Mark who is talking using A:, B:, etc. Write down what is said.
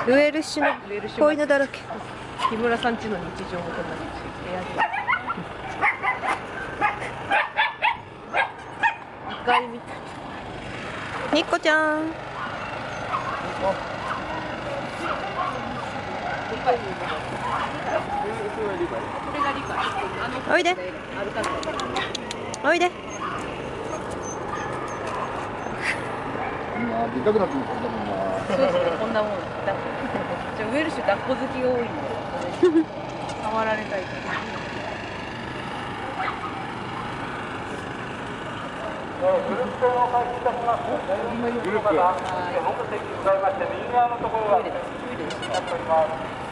A: ウェルシュの子犬だらけ。
B: 木村さん家の日常もこんな感じ。エアジ1階みたい。
A: ニッコちゃん。おいで。おいで。
C: でかくなってもこんなもんな。
B: そうですね、こんなもん。ウェルシュ抱っこ好きが多いんで、触られたいから。
D: グループ船を開始いたします。グループ。目的ございまして、右側のところが。
B: トイレです。
D: なっております。